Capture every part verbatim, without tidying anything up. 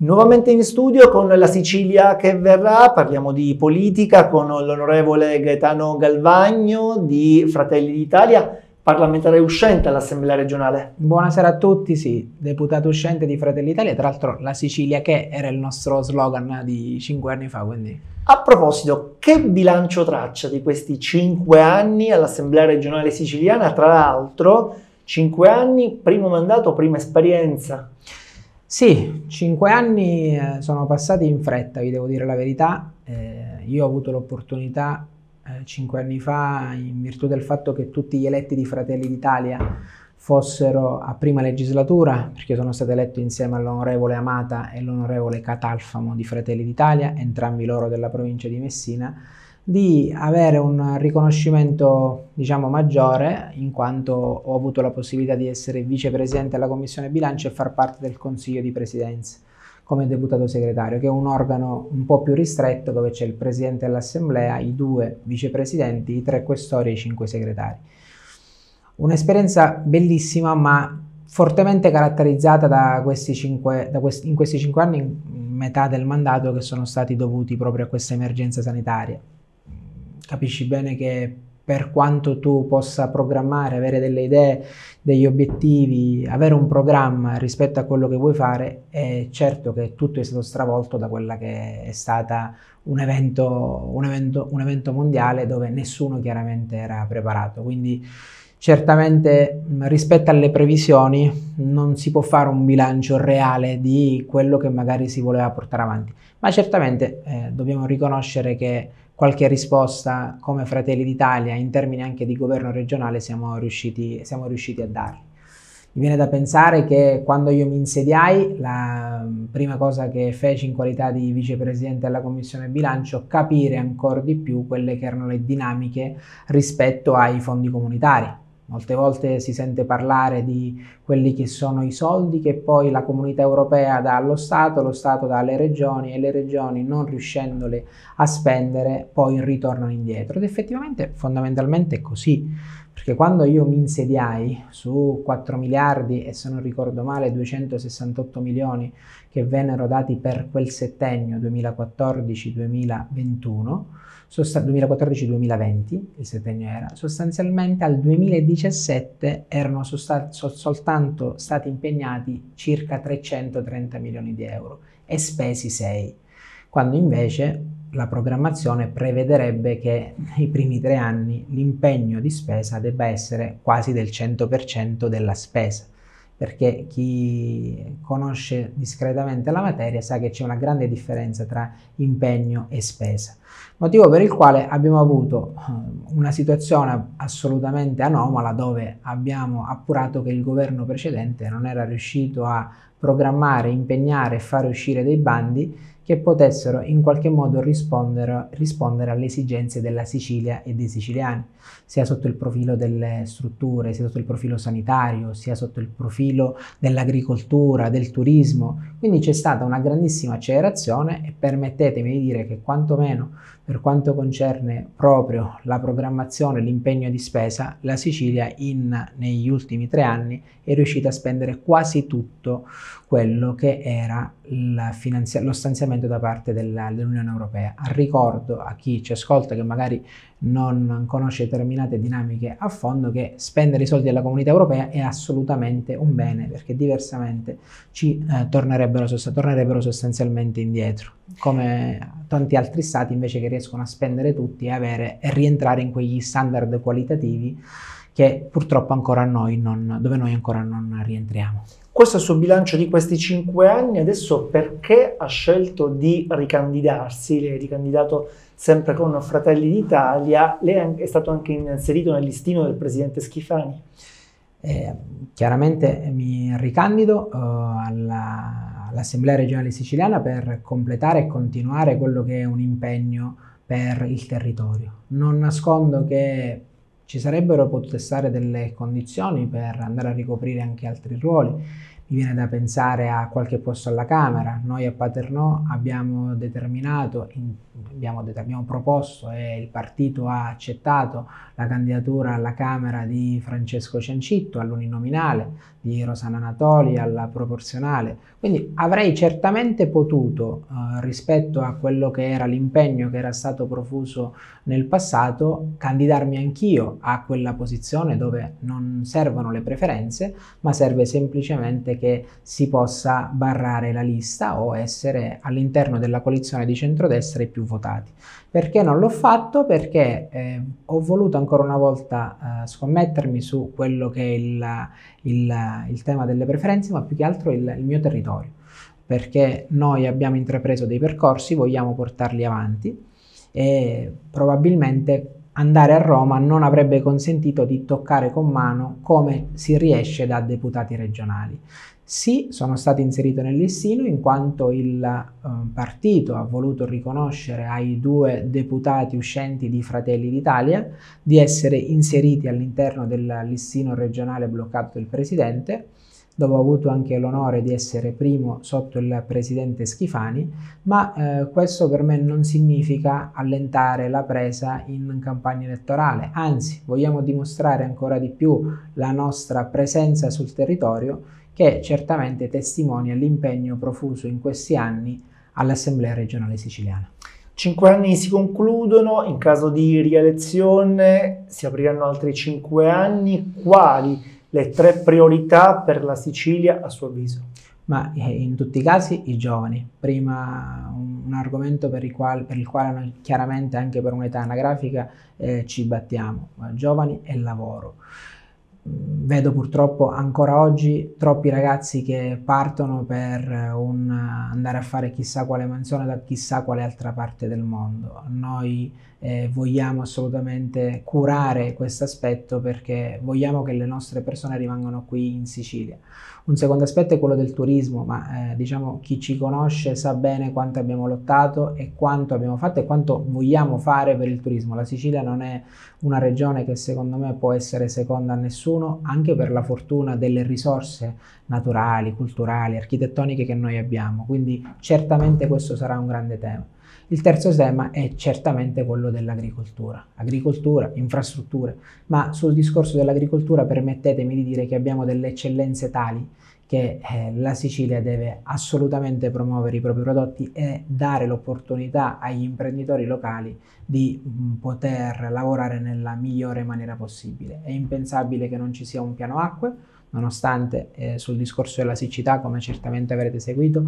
Nuovamente in studio con la Sicilia che verrà, parliamo di politica con l'onorevole Gaetano Galvagno di Fratelli d'Italia, parlamentare uscente all'Assemblea regionale. Buonasera a tutti, sì, deputato uscente di Fratelli d'Italia, tra l'altro la Sicilia che era il nostro slogan di cinque anni fa, quindi... A proposito, che bilancio traccia di questi cinque anni all'Assemblea regionale siciliana? Tra l'altro, cinque anni, primo mandato, prima esperienza. Sì, cinque anni eh, sono passati in fretta, vi devo dire la verità. Eh, io ho avuto l'opportunità eh, cinque anni fa, in virtù del fatto che tutti gli eletti di Fratelli d'Italia fossero a prima legislatura, perché sono stato eletto insieme all'onorevole Amata e l'onorevole Catalfamo di Fratelli d'Italia, entrambi loro della provincia di Messina, di avere un riconoscimento, diciamo, maggiore, in quanto ho avuto la possibilità di essere vicepresidente della Commissione Bilancio e far parte del Consiglio di Presidenza come deputato segretario, che è un organo un po' più ristretto dove c'è il Presidente dell'Assemblea, i due vicepresidenti, i tre questori e i cinque segretari. Un'esperienza bellissima, ma fortemente caratterizzata da questi cinque, da questi, in questi cinque anni, metà del mandato, che sono stati dovuti proprio a questa emergenza sanitaria. Capisci bene che per quanto tu possa programmare, avere delle idee, degli obiettivi, avere un programma rispetto a quello che vuoi fare, è certo che tutto è stato stravolto da quella che è stata un evento, un evento, un evento mondiale dove nessuno chiaramente era preparato. Quindi certamente rispetto alle previsioni non si può fare un bilancio reale di quello che magari si voleva portare avanti, ma certamente eh, dobbiamo riconoscere che qualche risposta come Fratelli d'Italia in termini anche di governo regionale siamo riusciti, siamo riusciti a darli. Mi viene da pensare che quando io mi insediai, la prima cosa che feci in qualità di vicepresidente della Commissione Bilancio, capire ancora di più quelle che erano le dinamiche rispetto ai fondi comunitari. Molte volte si sente parlare di quelli che sono i soldi che poi la Comunità Europea dà allo Stato, lo Stato dà alle regioni e le regioni, non riuscendole a spendere, poi ritornano indietro. Ed effettivamente fondamentalmente è così, perché quando io mi insediai su quattro miliardi e, se non ricordo male, duecentosessantotto milioni che vennero dati per quel settennio duemilaquattordici duemilaventuno, duemilaquattordici duemilaventi, il settennio era, sostanzialmente al duemiladiciassette erano soltanto, soltanto stati impegnati circa trecentotrenta milioni di euro e spesi sei, quando invece la programmazione prevederebbe che nei primi tre anni l'impegno di spesa debba essere quasi del cento per cento della spesa, perché chi conosce discretamente la materia sa che c'è una grande differenza tra impegno e spesa. Motivo per il quale abbiamo avuto una situazione assolutamente anomala, dove abbiamo appurato che il governo precedente non era riuscito a programmare, impegnare e fare uscire dei bandi che potessero in qualche modo rispondere, rispondere alle esigenze della Sicilia e dei siciliani, sia sotto il profilo delle strutture, sia sotto il profilo sanitario, sia sotto il profilo dell'agricoltura, del turismo. Quindi c'è stata una grandissima accelerazione e permettetemi di dire che quantomeno per quanto concerne proprio la programmazione, l'impegno di spesa, la Sicilia in, negli ultimi tre anni è riuscita a spendere quasi tutto quello che era lo stanziamento da parte dell'Unione Europea. Ricordo a chi ci ascolta, che magari non conosce determinate dinamiche a fondo, che spendere i soldi della Comunità Europea è assolutamente un bene, perché diversamente ci eh, tornerebbero, tornerebbero sostanzialmente indietro, come tanti altri stati invece che riescono a spendere tutti e, avere, e rientrare in quegli standard qualitativi che purtroppo ancora noi non, dove noi ancora non rientriamo. Questo è il suo bilancio di questi cinque anni. Adesso perché ha scelto di ricandidarsi? Lei è ricandidato sempre con Fratelli d'Italia, lei è stato anche inserito nel listino del presidente Schifani. Eh, chiaramente mi ricandido uh, all'Assemblea regionale siciliana per completare e continuare quello che è un impegno per il territorio. Non nascondo che ci sarebbero potute stare delle condizioni per andare a ricoprire anche altri ruoli, Mi viene da pensare a qualche posto alla Camera. Noi a Paternò abbiamo determinato, in, abbiamo, abbiamo proposto e il partito ha accettato la candidatura alla Camera di Francesco Ciancitto all'uninominale, di Rosanna Natoli alla proporzionale. Quindi avrei certamente potuto, eh, rispetto a quello che era l'impegno che era stato profuso nel passato, candidarmi anch'io a quella posizione dove non servono le preferenze, ma serve semplicemente che si possa barrare la lista o essere all'interno della coalizione di centrodestra i più votati. Perché non l'ho fatto? Perché eh, ho voluto ancora una volta eh, scommettermi su quello che è il, il, il tema delle preferenze, ma più che altro il, il mio territorio, perché noi abbiamo intrapreso dei percorsi, vogliamo portarli avanti e probabilmente andare a Roma non avrebbe consentito di toccare con mano come si riesce da deputati regionali. Sì, sono stato inserito nel listino in quanto il eh, partito ha voluto riconoscere ai due deputati uscenti di Fratelli d'Italia di essere inseriti all'interno del listino regionale bloccato del presidente, dove ho avuto anche l'onore di essere primo sotto il presidente Schifani, ma eh, questo per me non significa allentare la presa in campagna elettorale, anzi vogliamo dimostrare ancora di più la nostra presenza sul territorio, che certamente testimonia l'impegno profuso in questi anni all'Assemblea regionale siciliana. Cinque anni si concludono, in caso di rielezione si apriranno altri cinque anni. Quali le tre priorità per la Sicilia a suo avviso? Ma in tutti i casi i giovani. Prima un, un argomento per il, quale, per il quale noi chiaramente anche per un'età anagrafica eh, ci battiamo, giovani e lavoro. Vedo purtroppo ancora oggi troppi ragazzi che partono per un, andare a fare chissà quale mansione da chissà quale altra parte del mondo. Noi eh, vogliamo assolutamente curare questo aspetto perché vogliamo che le nostre persone rimangano qui in Sicilia. Un secondo aspetto è quello del turismo, ma eh, diciamo chi ci conosce sa bene quanto abbiamo lottato e quanto abbiamo fatto e quanto vogliamo fare per il turismo. La Sicilia non è una regione che secondo me può essere seconda a nessuno, anche per la fortuna delle risorse naturali, culturali, architettoniche che noi abbiamo, quindi certamente questo sarà un grande tema. Il terzo tema è certamente quello dell'agricoltura, agricoltura, infrastrutture, ma sul discorso dell'agricoltura permettetemi di dire che abbiamo delle eccellenze tali che eh, la Sicilia deve assolutamente promuovere i propri prodotti e dare l'opportunità agli imprenditori locali di mh, poter lavorare nella migliore maniera possibile. È impensabile che non ci sia un piano acque, nonostante eh, sul discorso della siccità, come certamente avrete seguito,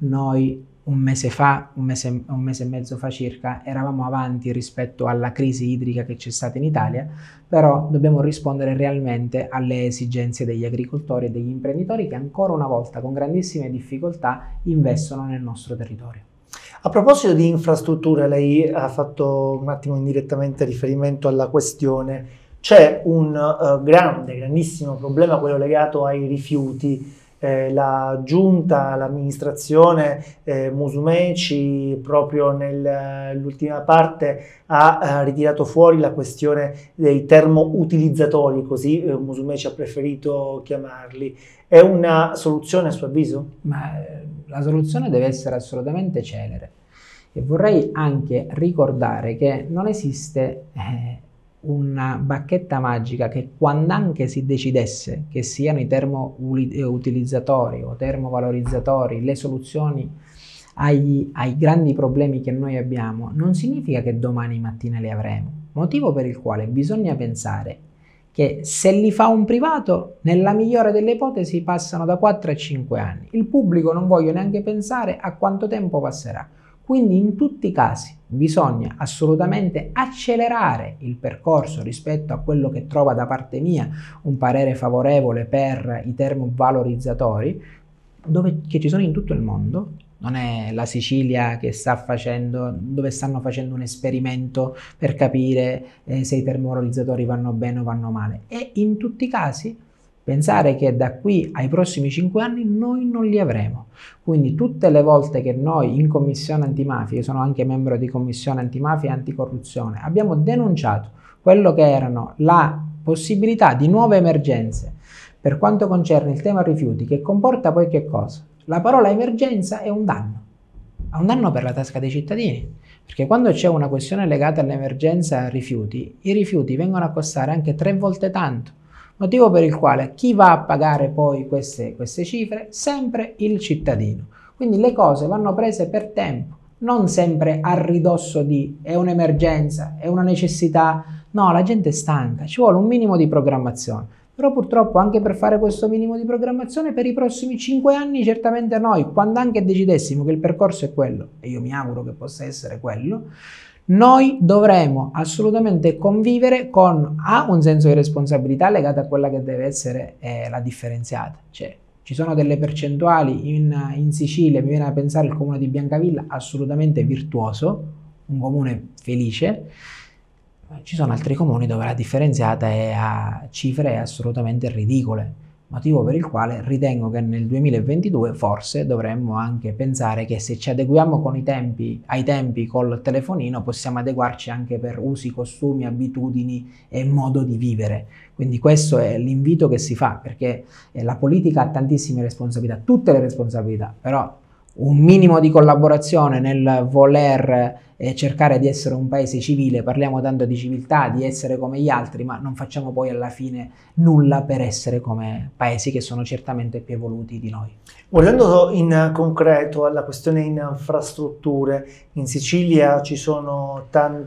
noi un mese fa, un mese, un mese e mezzo fa circa, eravamo avanti rispetto alla crisi idrica che c'è stata in Italia, però dobbiamo rispondere realmente alle esigenze degli agricoltori e degli imprenditori che ancora una volta con grandissime difficoltà investono nel nostro territorio. A proposito di infrastrutture, lei ha fatto un attimo indirettamente riferimento alla questione. C'è un uh, grande, grandissimo problema, quello legato ai rifiuti. Eh, la giunta, l'amministrazione eh, Musumeci proprio nell'ultima parte ha eh, ritirato fuori la questione dei termoutilizzatori, così eh, Musumeci ha preferito chiamarli. È una soluzione a suo avviso? Ma eh, la soluzione deve essere assolutamente celere e vorrei anche ricordare che non esiste eh, una bacchetta magica che quando anche si decidesse che siano i termoutilizzatori o termovalorizzatori le soluzioni agli, ai grandi problemi che noi abbiamo, non significa che domani mattina li avremo, motivo per il quale bisogna pensare che se li fa un privato, nella migliore delle ipotesi passano da quattro a cinque anni. Il pubblico non voglio neanche pensare a quanto tempo passerà. Quindi in tutti i casi bisogna assolutamente accelerare il percorso rispetto a quello che trova da parte mia un parere favorevole per i termovalorizzatori, dove, che ci sono in tutto il mondo. Non è la Sicilia che sta facendo, dove stanno facendo un esperimento per capire eh, se i termovalorizzatori vanno bene o vanno male. E in tutti i casi pensare che da qui ai prossimi cinque anni noi non li avremo. Quindi tutte le volte che noi in Commissione Antimafia, io sono anche membro di Commissione Antimafia e Anticorruzione, abbiamo denunciato quello che erano la possibilità di nuove emergenze Per quanto concerne il tema rifiuti, che comporta poi che cosa? La parola emergenza è un danno, è un danno per la tasca dei cittadini, perché quando c'è una questione legata all'emergenza rifiuti, i rifiuti vengono a costare anche tre volte tanto, motivo per il quale chi va a pagare poi queste, queste cifre? Sempre il cittadino. Quindi le cose vanno prese per tempo, non sempre a ridosso di è un'emergenza, è una necessità. No, la gente è stanca, ci vuole un minimo di programmazione. Però purtroppo anche per fare questo minimo di programmazione per i prossimi cinque anni certamente noi, quando anche decidessimo che il percorso è quello, e io mi auguro che possa essere quello, noi dovremo assolutamente convivere con A, un senso di responsabilità legato a quella che deve essere eh, la differenziata. Cioè, ci sono delle percentuali in, in Sicilia, mi viene a pensare il comune di Biancavilla, assolutamente virtuoso, un comune felice. Ci sono altri comuni dove la differenziata è a cifre assolutamente ridicole, motivo per il quale ritengo che nel duemilaventidue forse dovremmo anche pensare che se ci adeguiamo con i tempi, ai tempi col telefonino possiamo adeguarci anche per usi, costumi, abitudini e modo di vivere. Quindi questo è l'invito che si fa, perché la politica ha tantissime responsabilità, tutte le responsabilità, però un minimo di collaborazione nel voler eh, cercare di essere un paese civile, parliamo tanto di civiltà, di essere come gli altri, ma non facciamo poi alla fine nulla per essere come paesi che sono certamente più evoluti di noi. Guardando in concreto alla questione infrastrutture, in Sicilia ci sono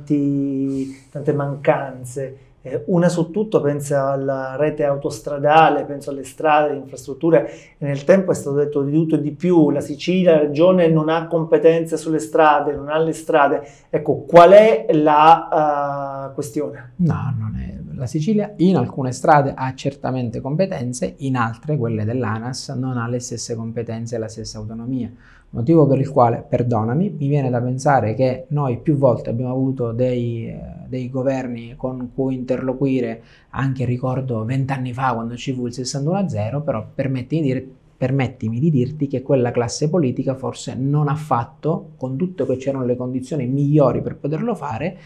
tanti, tante mancanze. Una su tutto, penso alla rete autostradale, penso alle strade, alle infrastrutture, e nel tempo è stato detto di tutto e di più. La Sicilia, la regione, non ha competenze sulle strade, non ha le strade. Ecco, qual è la uh, questione? No, non è. La Sicilia in alcune strade ha certamente competenze, in altre, quelle dell'ANAS, non ha le stesse competenze e la stessa autonomia. Motivo per il quale, perdonami, mi viene da pensare che noi più volte abbiamo avuto dei, eh, dei governi con cui interloquire, anche ricordo vent'anni fa quando ci fu il sessantuno a zero, però permettimi di dire permettimi di dirti che quella classe politica forse non ha fatto, con tutto che c'erano le condizioni migliori per poterlo fare,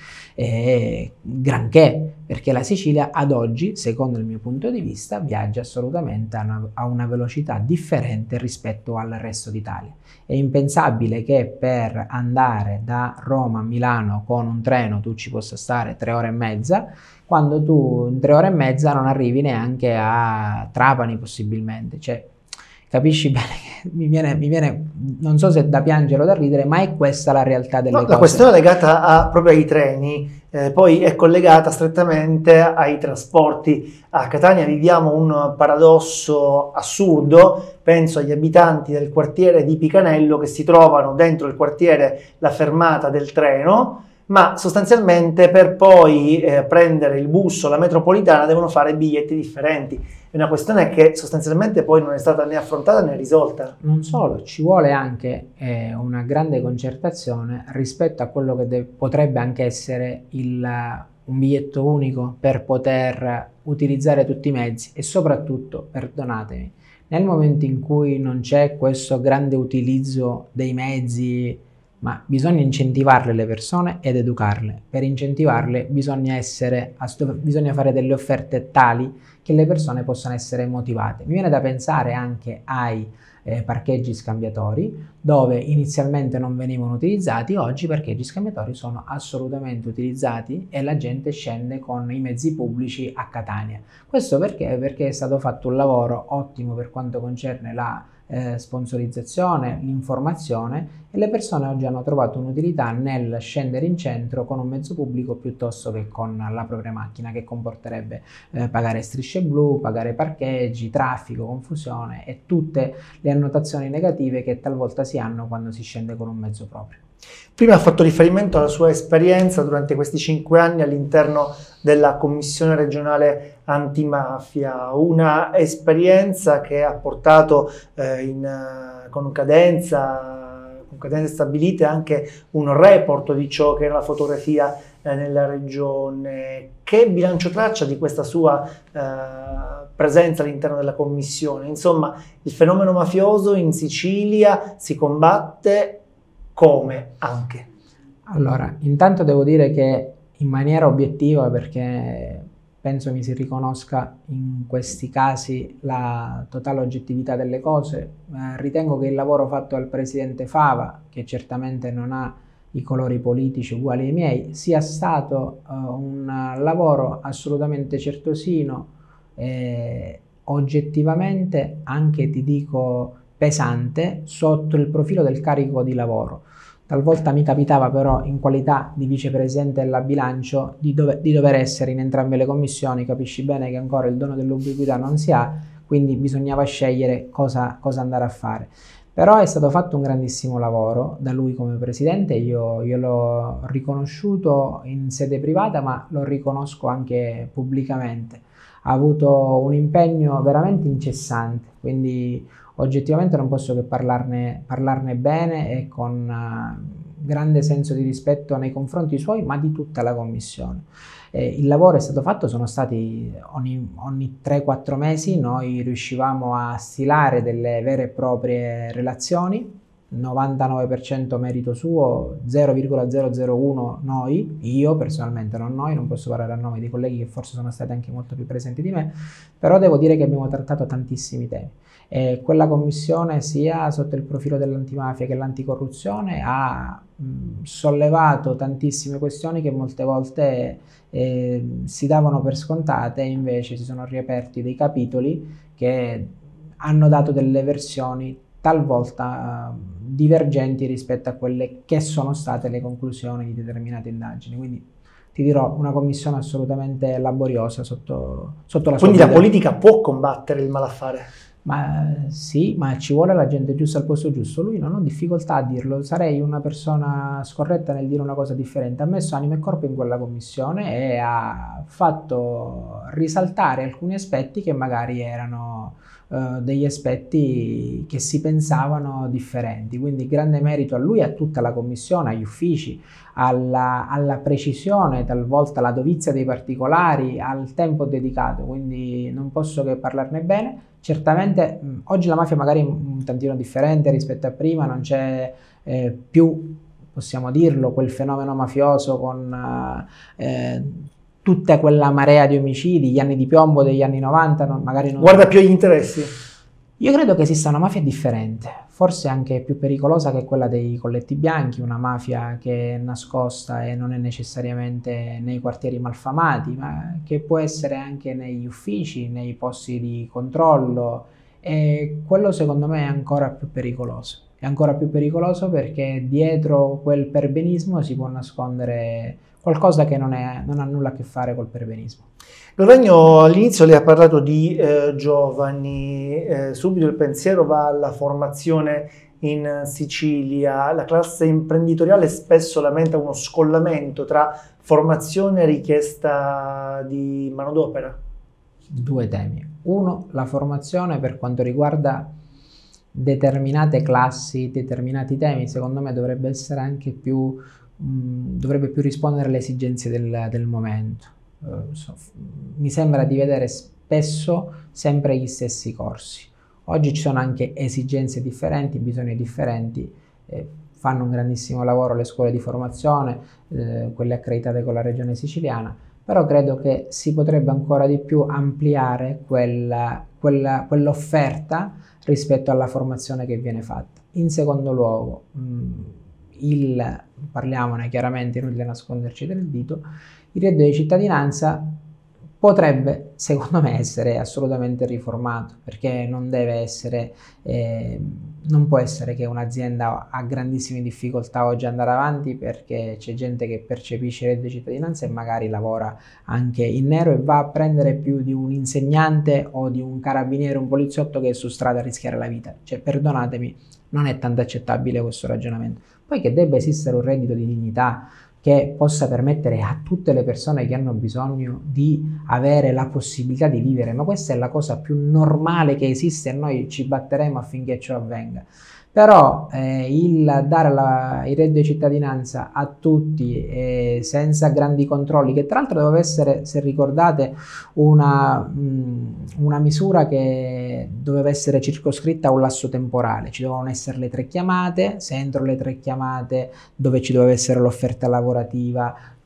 eh, granché, perché la Sicilia ad oggi, secondo il mio punto di vista, viaggia assolutamente a una, a una velocità differente rispetto al resto d'Italia. È impensabile che per andare da Roma a Milano con un treno tu ci possa stare tre ore e mezza, quando tu in tre ore e mezza non arrivi neanche a Trapani possibilmente. Cioè, capisci bene che mi viene, mi viene, non so se da piangere o da ridere, ma è questa la realtà delle no, cose. La questione legata a, proprio ai treni, eh, poi è collegata strettamente ai trasporti. A Catania viviamo un paradosso assurdo, penso agli abitanti del quartiere di Picanello che si trovano dentro il quartiere la fermata del treno, ma sostanzialmente per poi eh, prendere il bus o la metropolitana devono fare biglietti differenti. È una questione che sostanzialmente poi non è stata né affrontata né risolta. Non solo, ci vuole anche eh, una grande concertazione rispetto a quello che potrebbe anche essere il, uh, un biglietto unico per poter utilizzare tutti i mezzi e soprattutto, perdonatemi, nel momento in cui non c'è questo grande utilizzo dei mezzi, ma bisogna incentivarle le persone ed educarle. Per incentivarle bisogna, essere, bisogna fare delle offerte tali che le persone possano essere motivate. Mi viene da pensare anche ai eh, parcheggi scambiatori, dove inizialmente non venivano utilizzati, oggi i parcheggi scambiatori sono assolutamente utilizzati e la gente scende con i mezzi pubblici a Catania. Questo perché? Perché è stato fatto un lavoro ottimo per quanto concerne la Eh, sponsorizzazione, l'informazione, e le persone oggi hanno trovato un'utilità nel scendere in centro con un mezzo pubblico piuttosto che con la propria macchina, che comporterebbe eh, pagare strisce blu, pagare parcheggi, traffico, confusione e tutte le annotazioni negative che talvolta si hanno quando si scende con un mezzo proprio. Prima ha fatto riferimento alla sua esperienza durante questi cinque anni all'interno della Commissione regionale antimafia, una esperienza che ha portato eh, in, con cadenza, con cadenze stabilite anche un report di ciò che era la fotografia eh, nella regione. Che bilancio traccia di questa sua eh, presenza all'interno della Commissione? Insomma, il fenomeno mafioso in Sicilia si combatte come anche? Allora, intanto devo dire che in maniera obiettiva, perché penso mi si riconosca in questi casi la totale oggettività delle cose. Eh, ritengo che il lavoro fatto dal presidente Fava, che certamente non ha i colori politici uguali ai miei, sia stato uh, un lavoro assolutamente certosino, eh, oggettivamente anche, ti dico, pesante sotto il profilo del carico di lavoro. Talvolta mi capitava però, in qualità di vicepresidente della bilancio, di, dove, di dover essere in entrambe le commissioni. Capisci bene che ancora il dono dell'ubiquità non si ha, quindi bisognava scegliere cosa, cosa andare a fare. Però è stato fatto un grandissimo lavoro da lui come presidente, io, io l'ho riconosciuto in sede privata, ma lo riconosco anche pubblicamente. Ha avuto un impegno veramente incessante, quindi oggettivamente non posso che parlarne, parlarne bene e con uh, grande senso di rispetto nei confronti suoi, ma di tutta la commissione. Eh, il lavoro è stato fatto, sono stati ogni, ogni tre quattro mesi noi riuscivamo a stilare delle vere e proprie relazioni, novantanove per cento merito suo, zero virgola zero zero uno noi, io personalmente, non noi, non posso parlare a nome dei colleghi che forse sono stati anche molto più presenti di me, però devo dire che abbiamo trattato tantissimi temi. E quella commissione, sia sotto il profilo dell'antimafia che l'anticorruzione, ha mh, sollevato tantissime questioni che molte volte eh, si davano per scontate, e invece si sono riaperti dei capitoli che hanno dato delle versioni talvolta uh, divergenti rispetto a quelle che sono state le conclusioni di determinate indagini. Quindi ti dirò, una commissione assolutamente laboriosa sotto, sotto la sua Quindi guida. la politica può combattere il malaffare? Ma sì, ma ci vuole la gente giusta al posto giusto. Lui non ho difficoltà a dirlo, sarei una persona scorretta nel dire una cosa differente. Ha messo anima e corpo in quella commissione e ha fatto risaltare alcuni aspetti che magari erano uh, degli aspetti che si pensavano differenti. Quindi grande merito a lui e a tutta la commissione, agli uffici, alla, alla precisione, talvolta alla dovizia dei particolari, al tempo dedicato. Quindi non posso che parlarne bene. Certamente mh, oggi la mafia magari è un tantino differente rispetto a prima, non c'è eh, più, possiamo dirlo, quel fenomeno mafioso con eh, tutta quella marea di omicidi, gli anni di piombo degli anni novanta, non, magari non... Guarda più agli interessi? Io credo che esista una mafia differente, forse anche più pericolosa che quella dei colletti bianchi, una mafia che è nascosta e non è necessariamente nei quartieri malfamati, ma che può essere anche negli uffici, nei posti di controllo, e quello secondo me è ancora più pericoloso. È ancora più pericoloso perché dietro quel perbenismo si può nascondere qualcosa che non, è, non ha nulla a che fare col perbenismo. Loragno, all'inizio lei ha parlato di eh, giovani, eh, subito il pensiero va alla formazione in Sicilia. La classe imprenditoriale spesso lamenta uno scollamento tra formazione e richiesta di manodopera. Due temi. Uno, la formazione per quanto riguarda determinate classi, determinati temi, secondo me dovrebbe essere anche più, mh, dovrebbe più rispondere alle esigenze del, del momento. Uh, so, mi sembra di vedere spesso sempre gli stessi corsi. Oggi ci sono anche esigenze differenti, bisogni differenti, eh, fanno un grandissimo lavoro le scuole di formazione, eh, quelle accreditate con la regione siciliana, però credo che si potrebbe ancora di più ampliare quella, quella, quell'offerta rispetto alla formazione che viene fatta. In secondo luogo, mh, il, parliamone chiaramente, inutile nasconderci del dito, il reddito di cittadinanza potrebbe, secondo me, essere assolutamente riformato, perché non deve essere, eh, non può essere che un'azienda ha grandissime difficoltà oggi ad andare avanti perché c'è gente che percepisce il reddito di cittadinanza e magari lavora anche in nero e va a prendere più di un insegnante o di un carabiniere, un poliziotto che è su strada a rischiare la vita. Cioè, perdonatemi, non è tanto accettabile questo ragionamento. Poi che debba esistere un reddito di dignità che possa permettere a tutte le persone che hanno bisogno di avere la possibilità di vivere, ma questa è la cosa più normale che esiste e noi ci batteremo affinché ciò avvenga. Però eh, il dare la, il reddito di cittadinanza a tutti eh, senza grandi controlli, che tra l'altro doveva essere, se ricordate, una, mh, una misura che doveva essere circoscritta a un lasso temporale, ci dovevano essere le tre chiamate, se entro le tre chiamate dove ci doveva essere l'offerta lavorativa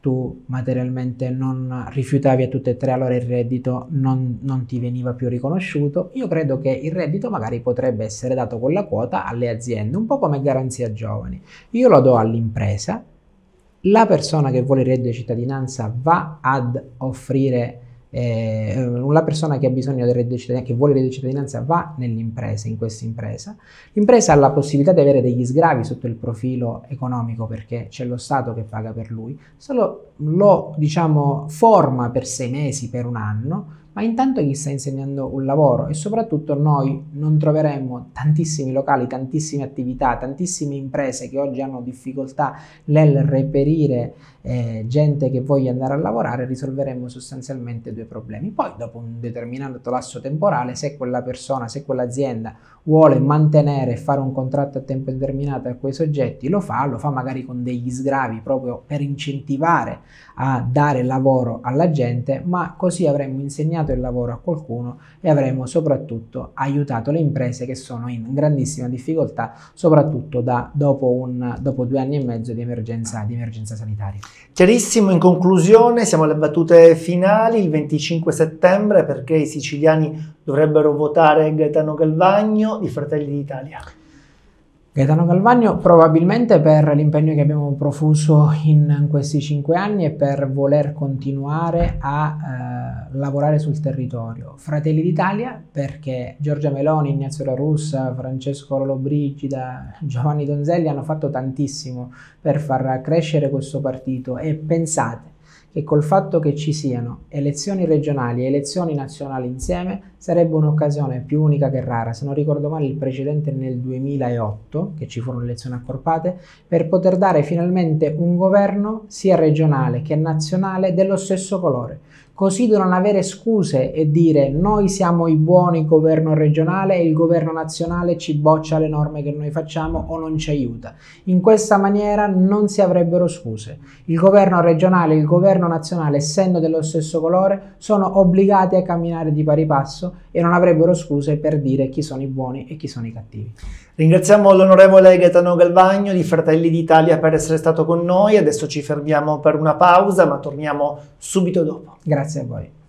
tu materialmente non rifiutavi a tutte e tre, allora il reddito non, non ti veniva più riconosciuto. Io credo che il reddito magari potrebbe essere dato con la quota alle aziende, un po' come garanzia giovani. Io lo do all'impresa, la persona che vuole il reddito di cittadinanza va ad offrire, eh, la persona che ha bisogno del reddito di cittadinanza, che vuole il reddito di cittadinanza, va nell'impresa, in questa impresa. L'impresa ha la possibilità di avere degli sgravi sotto il profilo economico perché c'è lo Stato che paga per lui, solo lo diciamo forma per sei mesi, per un anno, ma intanto gli sta insegnando un lavoro e soprattutto noi non troveremo tantissimi locali, tantissime attività, tantissime imprese che oggi hanno difficoltà nel reperire eh, gente che voglia andare a lavorare. Risolveremo sostanzialmente due problemi. Poi dopo un determinato lasso temporale, se quella persona, se quell'azienda vuole mantenere e fare un contratto a tempo indeterminato a quei soggetti, lo fa, lo fa magari con degli sgravi proprio per incentivare a dare lavoro alla gente, ma così avremmo insegnato il lavoro a qualcuno e avremo soprattutto aiutato le imprese che sono in grandissima difficoltà, soprattutto da, dopo, un, dopo due anni e mezzo di emergenza, di emergenza sanitaria. Chiarissimo. In conclusione, siamo alle battute finali, il venticinque settembre, perché i siciliani dovrebbero votare Gaetano Galvagno di Fratelli d'Italia. Gaetano Galvagno probabilmente per l'impegno che abbiamo profuso in questi cinque anni e per voler continuare a eh, lavorare sul territorio. Fratelli d'Italia perché Giorgia Meloni, Ignazio La Russa, Francesco Lollobrigida, Giovanni Donzelli hanno fatto tantissimo per far crescere questo partito e pensate che col fatto che ci siano elezioni regionali e elezioni nazionali insieme sarebbe un'occasione più unica che rara. Se non ricordo male il precedente nel duemilaotto, che ci furono elezioni accorpate, per poter dare finalmente un governo sia regionale che nazionale dello stesso colore, così da non avere scuse e dire noi siamo i buoni governo regionale e il governo nazionale ci boccia le norme che noi facciamo o non ci aiuta. In questa maniera non si avrebbero scuse. Il governo regionale e il governo nazionale, essendo dello stesso colore, sono obbligati a camminare di pari passo e non avrebbero scuse per dire chi sono i buoni e chi sono i cattivi. Ringraziamo l'onorevole Gaetano Galvagno di Fratelli d'Italia per essere stato con noi. Adesso ci fermiamo per una pausa, ma torniamo subito dopo. Grazie a voi.